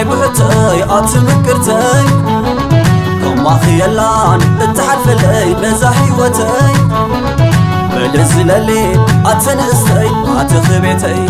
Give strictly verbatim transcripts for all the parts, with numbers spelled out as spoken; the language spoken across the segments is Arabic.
ناي بحتي أتمكرتي كما خيالان اتحرف لي مزاحي وتي بلزل لي أتنستي أتخبيتي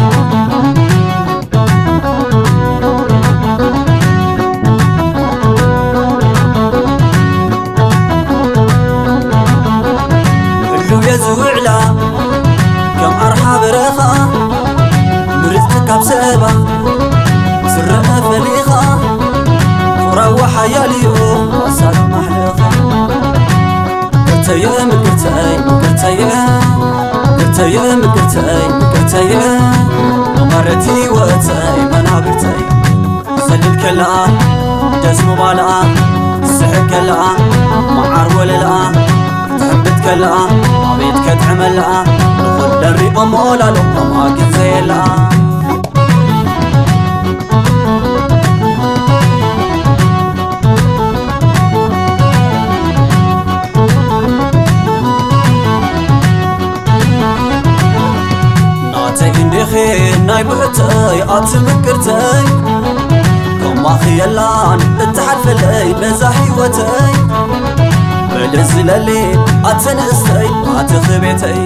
اللو يزوعلا كم أرحاب رخا مرزتك بسبا سرها فليخا وروح ياليو وصار محلخا قرتيا مقرتي مقرتيا قرتيا مقرتي مقرتيا نمرتي وتي منابرتي سلل كلا جسم بالا سحك كلا معار ولا تحبت كلا عبيدك تعمل لا نخل الريقة مولا لو ما كنت زي لا ناي بحتي أتمكرتي كما خيالان اتحرف لي مزاحي وتي بلزل لي أتنستي أتخبيتي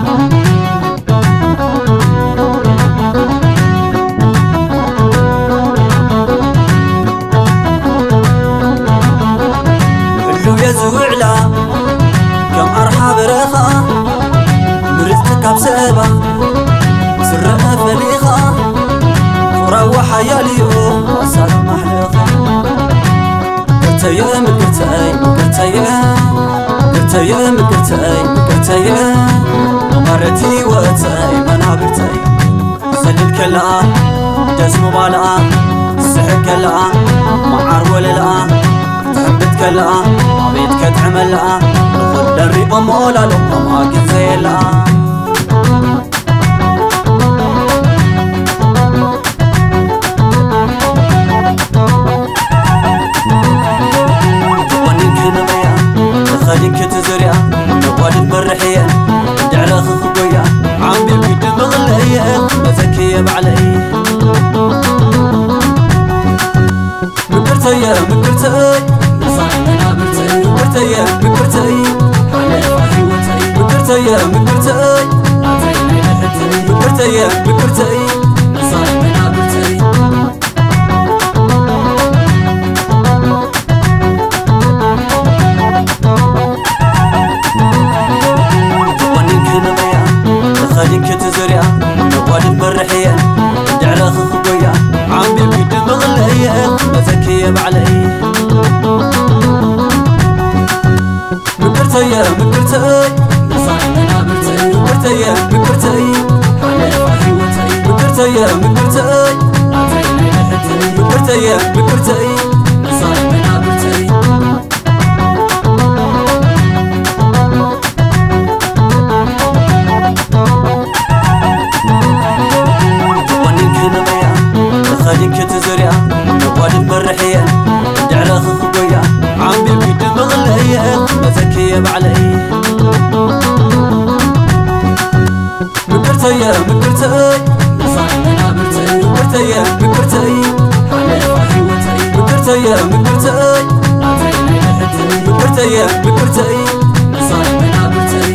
اللو يزوعلا كم أرحاب رخا مرزتك بسبا سرها فليخا وروح ياليو وصار محلخا قرتيا مقرتي مقرتيا قرتيا مقرتي مقرتيا نمرتي وتي منابرتي سلل كلا جسم بالا سحك كلا معار ولا تحبت كلا عبيدك تعمل لا نخل الريقة مولا لو ما كنت زي لا خليك تزرع والد مرحية دعلا خخبويا عم بيبيد مغلية مذكية بعلي مكرتيا مكرتي نصاحي منابرتي مكرتيا مكرتي حالي فاحي وتي مكرتيا مكرتي عطيني لحتي مكرتيا مكرتي نصاحي منابرتي خليك تزرع والد مرحية دعلا خخبويا عم بيبيد مغلية مذكية بعلي مكرتيا مكرتي نصاحي منابرتي مكرتيا مكرتي حالي فاحي وتي مكرتيا مكرتي عطيني لحتي مكرتيا مكرتي نصاحي منابرتي اللو يزوعلا كم أرحاب رخا مرزتك بسبا سرها فليخا وروح ياليو وصار محلخا قرتيا مقرتي مقرتيا قرتيا نمرتي وتي منابرتي سلل كلا جسم بالا سحك كلا معار ولا تحبت كلا عبيدك تعمل لا نخل الريقة مولا لو ما كنت زي لا خليك تزرع والد مرحية دعلا خخبويا عم بيبيد مغلية مذكية بعلي مكرتيا مكرتي نصاحي منابرتي مكرتيا مكرتي حالي فاحي وتي مكرتيا مكرتي عطيني لحتي مكرتيا مكرتي نصاحي منابرتي